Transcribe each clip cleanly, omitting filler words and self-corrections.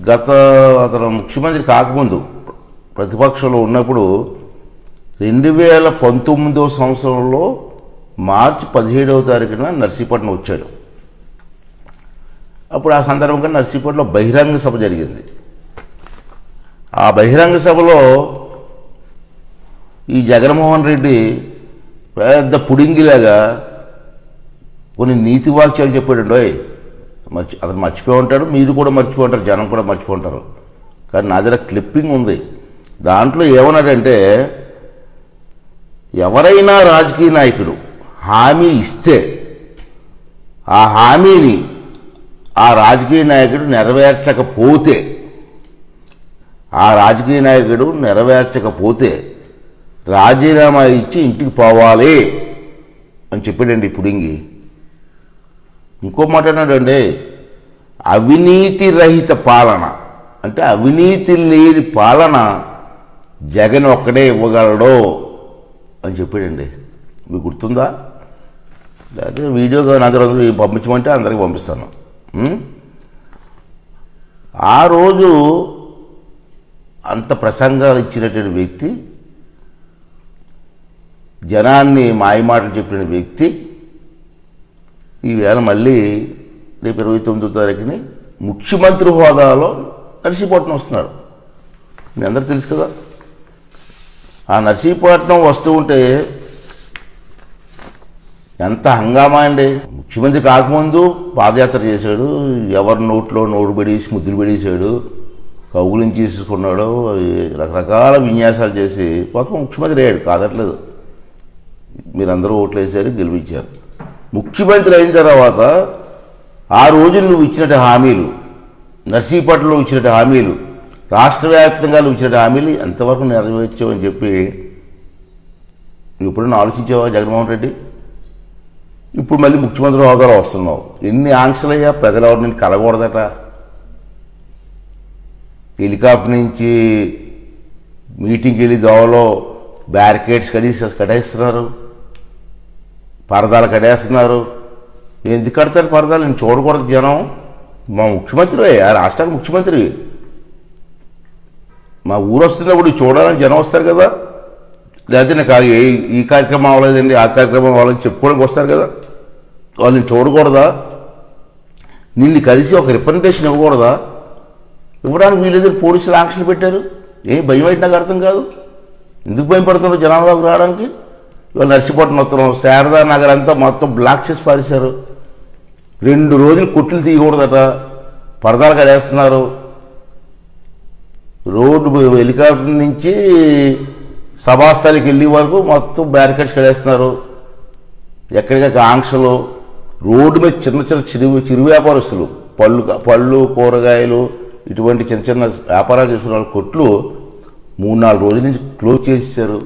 అతను ముఖ్యమంత్రి కాకముందు ప్రతిపక్షంలో ఉన్నప్పుడు 2019 సంవత్సరంలో మార్చి 17వ తారీఖున నర్సీపట్నం వచ్చాడు. అప్పుడు ఆ సందర్భంగా నర్సీపట్నంలో బహిరంగ సభ జరిగింది. ఆ బహిరంగ సభలో ఈ జగన్మోహన్ రెడ్డి పెద్ద పుడింగిలాగా కొన్ని నీతి వాక్యాలు చెప్పాడు. అతను మర్చిపోయి ఉంటాడు, మీరు కూడా మర్చిపోయి ఉంటారు, జనం కూడా మర్చిపోయి ఉంటారు. కానీ నా దగ్గర క్లిప్పింగ్ ఉంది. దాంట్లో ఏమన్నాడంటే, ఎవరైనా రాజకీయ నాయకుడు హామీ ఇస్తే ఆ హామీని ఆ రాజకీయ నాయకుడు నెరవేర్చకపోతే రాజీనామా ఇచ్చి ఇంటికి పోవాలి అని చెప్పాడండి పుడింగి. ఇంకో మాట అన్నాడండి, అవినీతి రహిత పాలన అంటే అవినీతి లేని పాలన జగన్ ఒక్కడే ఇవ్వగలడు అని చెప్పాడండి. మీకు గుర్తుందా? లేకపోతే వీడియోగా నా దగ్గర పంపించమంటే అందరికి పంపిస్తాను. ఆ రోజు అంత ప్రసంగాలు ఇచ్చినటువంటి వ్యక్తి, జనాన్ని మాయమాటలు చెప్పిన వ్యక్తి ఈవేళ మళ్ళీ రేపు 29వ తారీఖుని ముఖ్యమంత్రి హోదాలో నర్సీపట్నం వస్తున్నాడు. మీ అందరూ తెలుసు కదా. ఆ నర్సీపట్నం వస్తూ ఉంటే ఎంత హంగామా అండి. ముఖ్యమంత్రి కాకముందు పాదయాత్ర చేశాడు, ఎవరి నోట్లో నోరు పెడేసి ముద్దులు పెడేసాడు, కౌగులించి తీసుకున్నాడు, రకరకాల విన్యాసాలు చేసి మొత్తం ముఖ్యమంత్రి అయ్యాడు. కాదట్లేదు, మీరందరూ ఓట్లు వేశారు, గెలిపించారు. ముఖ్యమంత్రి అయిన తర్వాత ఆ రోజులు నువ్వు ఇచ్చినట్టు హామీలు, నర్సీపట్నంలో ఇచ్చినట్టు హామీలు, రాష్ట్ర వ్యాప్తంగా నువ్వు ఇచ్చినట్టు హామీలు ఎంతవరకు నెరవేర్చావు అని చెప్పి నువ్వు ఎప్పుడైనా ఆలోచించావా జగన్మోహన్ రెడ్డి? ఇప్పుడు మళ్ళీ ముఖ్యమంత్రి హోదాలో వస్తున్నావు. ఎన్ని ఆంక్షలయ్యా, ప్రజలు ఎవరు నేను కలగకూడదట. హెలికాప్టర్ నుంచి మీటింగ్కి వెళ్ళి దోవలో బ్యారికేడ్స్ కట్టేస్తున్నారు, పరదాలు కట్టేస్తున్నారు. ఎందుకు కడతారు పరదాలు? నేను చూడకూడదు జనం? మా ముఖ్యమంత్రి, ఆ రాష్ట్రానికి ముఖ్యమంత్రి, మా ఊరు వస్తున్నప్పుడు చూడాలని జనం వస్తారు కదా. లేకపోతే నాకు ఈ కార్యక్రమం అవ్వలేదండి, ఆ కార్యక్రమం అవ్వాలని చెప్పుకోవడానికి వస్తారు కదా. వాళ్ళని చూడకూడదా? నిన్ను కలిసి ఒక రిప్రజెంటేషన్ ఇవ్వకూడదా? ఇవ్వడానికి వీళ్ళేదని పోలీసులు ఆంక్షలు పెట్టారు. భయం అయితే నాకు అర్థం కాదు. ఎందుకు భయం పడుతున్నారు జనాలకు రావడానికి? ఇవాళ నర్సీపట్నం వస్తున్నాం, శారదా నగర్ అంతా మొత్తం బ్లాక్ చేసి పారేశారు. 2 రోజులు కొట్లు తీయకూడదట, పరదాలు కడేస్తున్నారు. రోడ్డు హెలికాప్టర్ నుంచి సభాస్థలికి వెళ్ళే వరకు మొత్తం బ్యారికేడ్స్ కడేస్తున్నారు. ఎక్కడికక్కడ ఆంక్షలు. రోడ్డు మీద చిన్న చిరు వ్యాపారస్తులు, పళ్ళు కూరగాయలు ఇటువంటి చిన్న చిన్న వ్యాపారాలు చేసుకున్న వాళ్ళ కొట్లు 3-4 రోజుల నుంచి క్లోజ్ చేసేసారు.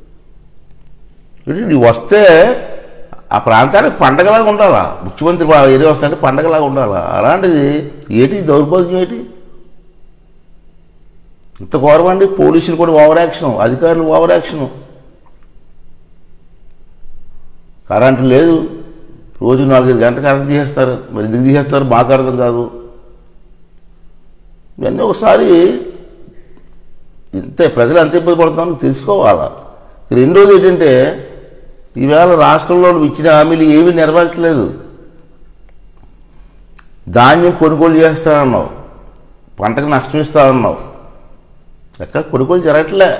నువ్వు వస్తే ఆ ప్రాంతానికి పండగలాగా ఉండాలా. ముఖ్యమంత్రి ఏరియా వస్తుంటే పండగలాగా ఉండాలా. అలాంటిది ఏంటి దౌర్భాగ్యం? ఏంటి ఇంత గౌరవండి? పోలీసులు కూడా ఓవర్ యాక్షన్, అధికారులు ఓవర్ యాక్షన్. కరెంటు లేదు, రోజు 4-5 గంటలు కరెంటు తీసేస్తారు. మరి ఎందుకు తీసేస్తారు మాకు అర్థం కాదు. ఇవన్నీ ఒకసారి ఇంతే, ప్రజలు ఎంత ఇబ్బంది పడుతున్నారో తెలుసుకోవాలా. రెండోది ఏంటంటే, ఈవేళ రాష్ట్రంలో ఇచ్చిన హామీలు ఏమీ నెరవేర్చలేదు. ధాన్యం కొనుగోలు చేస్తానన్నావు, పంటకు నష్టం ఇస్తానన్నావు, ఎక్కడ కొనుగోలు జరగట్లే.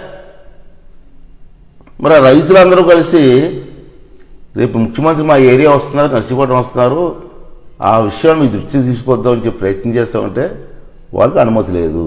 మరి రైతులందరూ కలిసి రేపు ముఖ్యమంత్రి మా ఏరియా వస్తున్నారు, నర్సీపట్నం వస్తున్నారు, ఆ విషయాన్ని మీ దృష్టికి తీసుకొద్దామని చెప్పి ప్రయత్నం చేస్తామంటే వాళ్ళకి అనుమతి లేదు.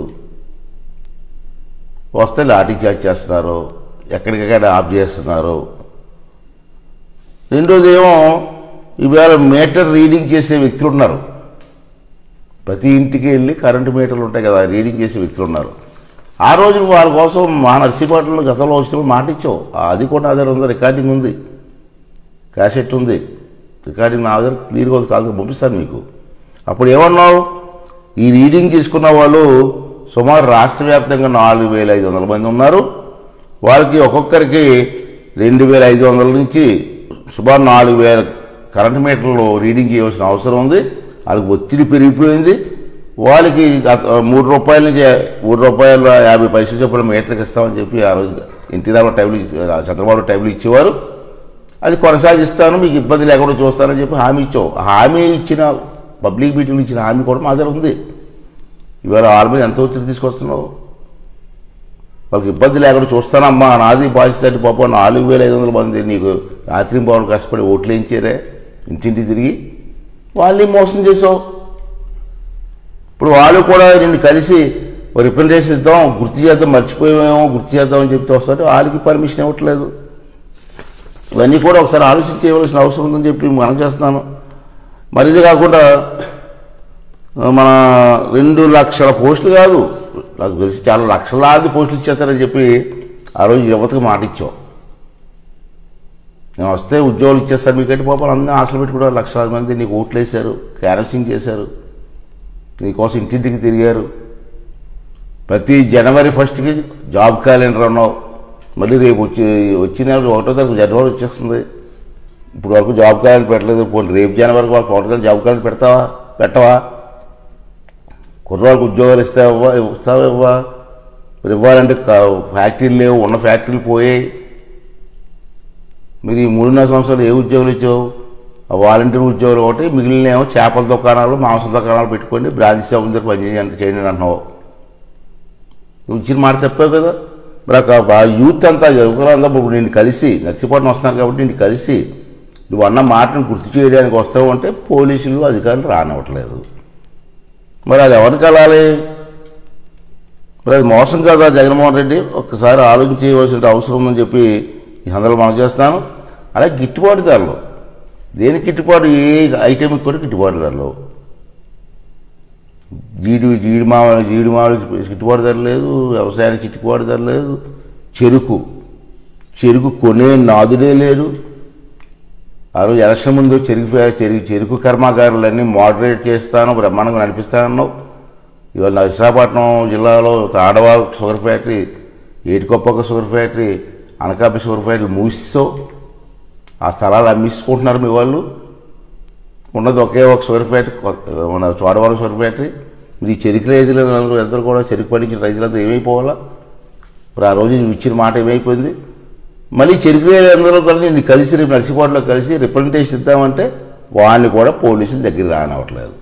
వస్తే లాఠీ చార్జ్ చేస్తున్నారు, ఎక్కడికక్కడ ఆఫ్ చేస్తున్నారు. రెండోది ఏమో ఈవేళ మీటర్ రీడింగ్ చేసే వ్యక్తులు ఉన్నారు. ప్రతి ఇంటికి వెళ్ళి కరెంటు మీటర్లు ఉంటాయి కదా, రీడింగ్ చేసే వ్యక్తులు ఉన్నారు. ఆ రోజు వాళ్ళ కోసం మా నర్సీపట్నంలో గతంలో వచ్చినప్పుడు మాట ఇచ్చావు. అది కూడా నా దగ్గర ఉంది, రికార్డింగ్ ఉంది, క్యాసెట్ ఉంది, రికార్డింగ్ నా దగ్గర క్లియర్గా కాదు, పంపిస్తాను మీకు. అప్పుడు ఏమన్నావు? ఈ రీడింగ్ తీసుకున్న వాళ్ళు సుమారు రాష్ట్ర వ్యాప్తంగా 4,500 మంది ఉన్నారు. వాళ్ళకి ఒక్కొక్కరికి 2,500 నుంచి సుమారు 4,000 కరెంటు మీటర్లు రీడింగ్ చేయవలసిన అవసరం ఉంది. వాళ్ళకి ఒత్తిడి పెరిగిపోయింది. వాళ్ళకి ₹3 నుంచి ₹3.50 చొప్పున మీటర్కి ఇస్తామని చెప్పి ఆ రోజు ఎన్టీ రామారావు టైంలో చంద్రబాబు టైంలో ఇచ్చేవారు. అది కొనసాగిస్తాను, మీకు ఇబ్బంది లేకుండా చూస్తానని చెప్పి హామీ ఇచ్చావు. హామీ ఇచ్చిన పబ్లిక్ మీటింగ్లు ఇచ్చిన హామీ కూడా మా దగ్గర ఉంది. ఇవాళ వాళ్ళ మీద ఎంత ఒత్తిడి తీసుకొస్తున్నావు? వాళ్ళకి ఇబ్బంది లేకుండా చూస్తానమ్మా, నాది బాధ్యత అంటే పాపం 4,500 మంది నీకు రాత్రి పౌరులు కష్టపడి ఓట్లు వేయించారే ఇంటింటి తిరిగి, వాళ్ళని మోసం చేసావు. ఇప్పుడు వాళ్ళు కూడా నిన్ను కలిసి రిప్రజెంటేషన్ ఇద్దాం, గుర్తు చేద్దాం, మర్చిపోయామేమో గుర్తు చేద్దామని చెప్తే వస్తుంటే వాళ్ళకి పర్మిషన్ ఇవ్వట్లేదు. ఇవన్నీ కూడా ఒకసారి ఆలోచించేయవలసిన అవసరం ఉందని చెప్పి మనం చేస్తున్నాను. మరి ఇది కాకుండా మన 2 లక్షల పోస్టులు కాదు, నాకు తెలిసి చాలా లక్షలాది పోస్టులు ఇచ్చేస్తారని చెప్పి ఆ రోజు యువతకు మాట ఇచ్చావు. నేను వస్తే ఉద్యోగాలు ఇచ్చేస్తారు మీకంటే పాపం అందరూ ఆశలు పెట్టుకుంటారు. లక్షలాది మంది నీకు ఓట్లు వేశారు, క్యాన్వసింగ్ చేశారు, నీకోసం ఇంటింటికి తిరిగారు. ప్రతి జనవరి 1కి జాబ్ క్యాలెండర్ అన్నావు. మళ్ళీ రేపు వచ్చే నెల 1వ తారీఖు జనవరి వచ్చేస్తుంది. ఇప్పుడు వరకు జాబ్ క్యాలెండర్ పెట్టలేదు. పోనీ రేపు జనవరికి వాళ్ళకి 1వ తారీఖు జాబ్ క్యాలెండర్ పెట్టవా? కుర్రవాళ్ళకి ఉద్యోగాలు ఇస్తావా? మరి ఇవ్వాలంటే ఫ్యాక్టరీలు లేవు, ఉన్న ఫ్యాక్టరీలు పోయాయి. మీరు ఈ 3.5 సంవత్సరాలు ఏ ఉద్యోగాలు ఇచ్చావు? ఆ వాలంటీర్ ఉద్యోగాలు ఒకటి, మిగిలినేమో చేపల దుకాణాలు, మాంసం దుకాణాలు పెట్టుకోండి, బ్రాంచ్ షాపుల దగ్గర పనిచేయండి అంటున్నావు. నువ్వు ఇచ్చిన మాట తప్పావు కదా. మరి ఆ యూత్ అంతా యువకులంతా ఇప్పుడు నేను కలిసి నర్సీపట్నం వస్తున్నారు కాబట్టి నేను కలిసి నువ్వు అన్న మాటను గుర్తు చేయడానికి వస్తావు అంటే పోలీసులు అధికారులు రానివ్వట్లేదు. మరి అది ఎవరిని కలాలి? మరి అది మోసం కదా జగన్మోహన్ రెడ్డి. ఒక్కసారి ఆలోచించవలసిన అవసరం ఉందని చెప్పి ఈ సందర్భంలో మనం చేస్తాను. అలాగే గిట్టుబాటు ధరలు, దేనికి గిట్టుబాటు? ఏ ఐటెంకి కూడా గిట్టుబాటు ధరలు. జీడి మామిడికి గిట్టుబాటు ధర లేదు, వ్యవసాయానికి గిట్టుబాటు ధర లేదు, చెరుకు కొనే నాదుడే లేడు. ఆ రోజు ఎలక్షన్ ముందు చెరుకు కర్మాగారాలన్నీ మోడరేట్ చేస్తాను, బ్రహ్మాండంగా నడిపిస్తానన్నావు. ఇవాళ విశాఖపట్నం జిల్లాలో తాడవా sugar factory, Etikoppaka sugar factory, Anakapalli sugar factory మూసిస్తావు. ఆ స్థలాలు అమ్మించుకుంటున్నారు మీ వాళ్ళు. ఉన్నది ఒకే ఒక షుగర్ ఫ్యాక్టరీ, మన చోడవరం షుగర్ ఫ్యాక్టరీ. మీరు ఈ చెరుకు రైతులందరూ అందరూ కూడా చెరుకు పండించిన రైతులందరూ ఏమైపోవాలా? మరి ఆ రోజు నువ్వు ఇచ్చిన మాట ఏమైపోయింది? మళ్ళీ చెరుకు రైతులందరూ కూడా నేను కలిసి రేపు నర్సీపట్నంలో కలిసి రిప్రజెంటేషన్ ఇద్దామంటే వాళ్ళని కూడా పోలీసుల దగ్గర రానివ్వట్లేదు.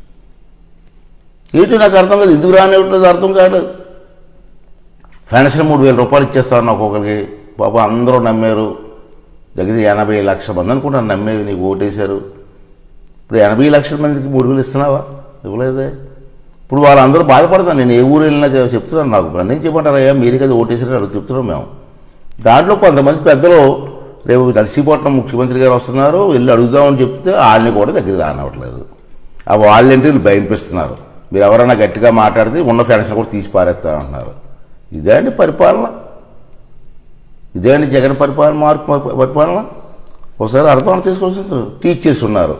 ఏంటి నాకు అర్థం కాదు, ఎందుకు రానివ్వట్లేదు అర్థం కాదు. పెన్షన్ ₹3,000 ఇచ్చేస్తాను ఒక్కొక్కరికి. బాబా అందరూ నమ్మారు. దగ్గర 80 లక్షల మంది అనుకుంటాను నమ్మేవి, నీకు ఓటేశారు. ఇప్పుడు 80 లక్షల మందికి 3,000 ఇస్తున్నావా? ఇవ్వలేదే. ఇప్పుడు వాళ్ళందరూ బాధపడతాను. నేను ఏ ఊరు వెళ్ళినా చెప్తున్నాను, నాకు నేను చెప్పంటారయ్యా మీరే కదా ఓటేసారని అడుగు చెప్తున్నాం మేము. దాంట్లో కొంతమంది పెద్దలు రేపు నర్సీపట్నం ముఖ్యమంత్రి గారు వస్తున్నారు, వెళ్ళి అడుగుదామని చెప్తే వాళ్ళని కూడా దగ్గర రానివ్వట్లేదు. ఆ వాలంటీర్లు భయపిస్తున్నారు. మీరు ఎవరైనా గట్టిగా మాట్లాడితే ఉన్న పెన్షన్ కూడా తీసి పారేస్తారంటున్నారు. ఇదే అండి పరిపాలన, ఇదే అండి జగన్ పరిపాలన. ఒకసారి అర్థం చేసుకోవాల్సింది. టీచర్స్ ఉన్నారు,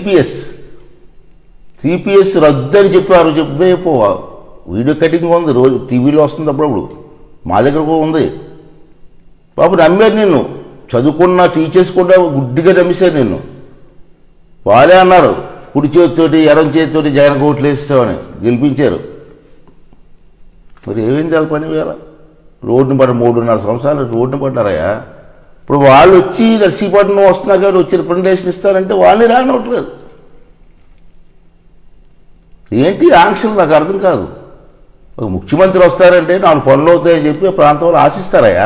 సిపిఎస్ రద్దు అని చెప్పారు. చెప్పేపో వీడియో కటింగ్ ఉంది, రోజు టీవీలో వస్తుంది అప్పుడప్పుడు, మా దగ్గర కూడా ఉంది. బాబు నమ్మారు నిన్ను, చదువుకున్న టీచర్స్ కూడా గుడ్డిగా నమ్మేశారు నిన్ను. వాళ్ళే అన్నారు కుడి చేతితోటి ఎడం చేతితోటి జగన్ ఓట్లు వేస్తామని గెలిపించారు. మరి ఏమైంది వాళ్ళ పని? వేళ రోడ్డుని పడ్డ 3.5 సంవత్సరాలు రోడ్డుని పడ్డారయ్యా. ఇప్పుడు వాళ్ళు వచ్చి నర్సీపట్నం వస్తున్నారు కాబట్టి వచ్చి రిప్రజెంటేషన్ ఇస్తారంటే వాళ్ళని రానివ్వట్లేదు. ఏంటి ఆంక్షలు నాకు అర్థం కాదు. ఒక ముఖ్యమంత్రి వస్తారంటే 4 పనులు అవుతాయని చెప్పి ఆ ప్రాంతంలో ఆశిస్తారయ్యా.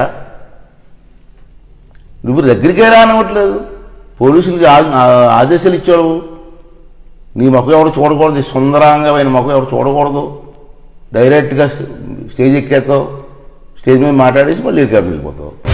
నువ్వు దగ్గరికే రానివ్వట్లేదు. పోలీసులకి ఆదేశాలు ఇచ్చావు. నీ ముఖం ఎవరు చూడకూడదు, సుందరంగమైన ముఖం ఎవరు చూడకూడదు. డైరెక్ట్గా స్టేజ్ ఎక్కేస్తావు, స్టేజ్ మీద మాట్లాడేసి మళ్ళీ వెళ్ళిపోతావు.